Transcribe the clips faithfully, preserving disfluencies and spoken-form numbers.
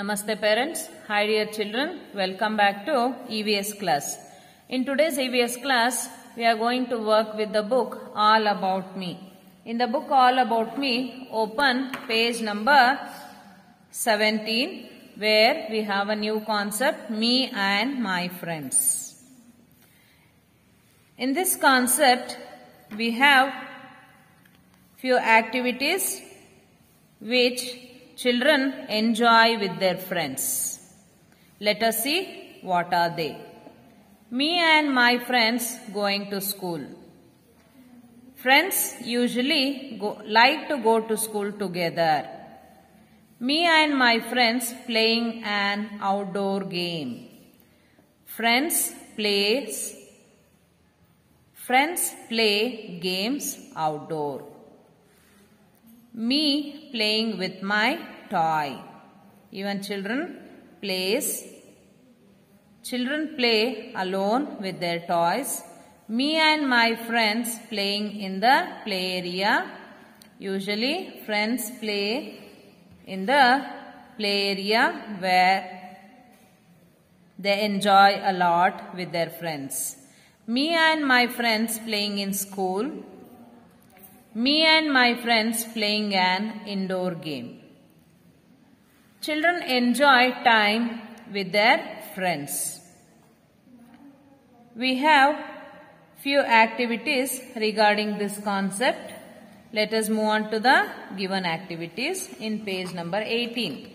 Namaste parents. Hi dear children. Welcome back to E V S class. In today's E V S class, we are going to work with the book All About Me. In the book All About Me, open page number seventeen where we have a new concept, Me and My Friends. In this concept, we have few activities which children enjoy with their friends. Let us see what are they. Me and my friends going to school. Friends usually go, like to go to school together. Me and my friends playing an outdoor game. Friends plays Friends play games outdoor. Me playing with my toy. Even children plays. Children play alone with their toys. Me and my friends playing in the play area. Usually friends play in the play area where they enjoy a lot with their friends. Me and my friends playing in school. Me and my friends playing an indoor game. Children enjoy time with their friends. We have few activities regarding this concept. Let us move on to the given activities in page number eighteen.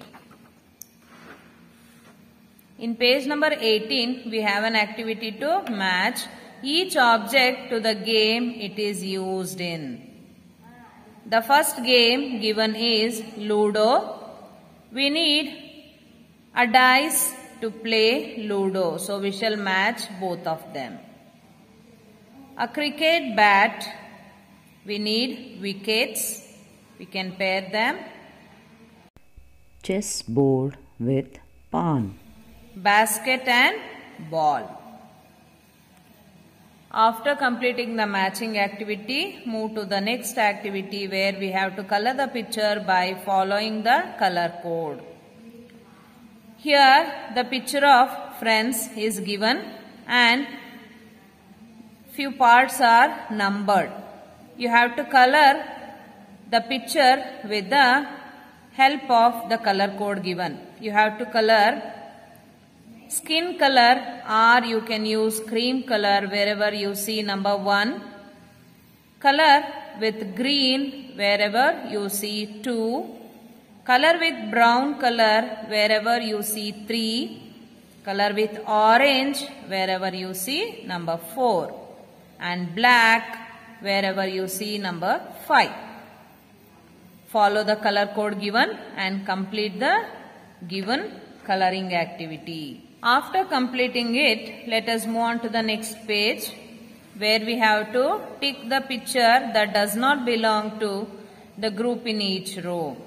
In page number eighteen, we have an activity to match each object to the game it is used in. The first game given is Ludo. We need a dice to play Ludo. So we shall match both of them. A cricket bat. We need wickets. We can pair them. Chess board with pawn. Basket and ball. After completing the matching activity, move to the next activity where we have to color the picture by following the color code. Here the picture of friends is given and few parts are numbered. You have to color the picture with the help of the color code given. You have to color skin color, or you can use cream color wherever you see number one. Color with green wherever you see two. Color with brown color wherever you see three. Color with orange wherever you see number four. And black wherever you see number five. Follow the color code given and complete the given coloring activity. After completing it, let us move on to the next page where we have to tick the picture that does not belong to the group in each row.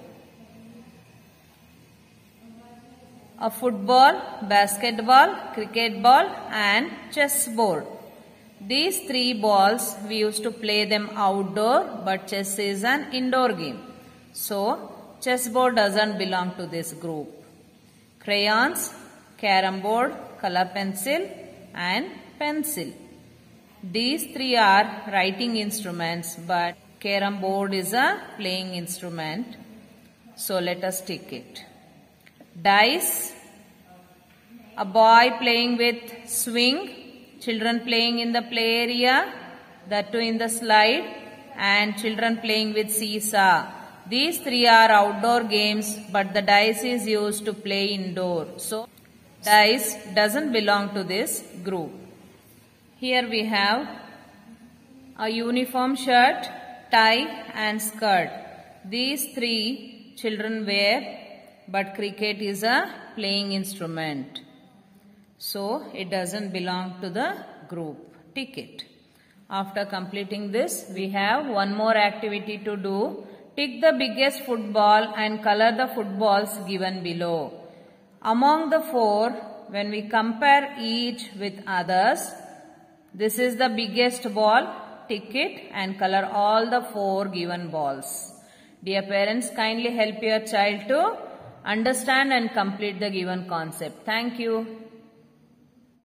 A football, basketball, cricket ball and chess board. These three balls we used to play them outdoor, but chess is an indoor game. So chess board doesn't belong to this group. Crayons, carom board, color pencil and pencil. These three are writing instruments, but carom board is a playing instrument. So let us take it. Dice, a boy playing with swing, children playing in the play area, that too in the slide, and children playing with seesaw. These three are outdoor games, but the dice is used to play indoor. So dice doesn't belong to this group. Here we have a uniform shirt, tie and skirt. These three children wear, but cricket is a playing instrument. So it doesn't belong to the group. Tick it. After completing this, we have one more activity to do. Tick the biggest football and color the footballs given below. Among the four, when we compare each with others, this is the biggest ball. Tick it and color all the four given balls. Dear parents, kindly help your child to Understand and complete the given concept. Thank you.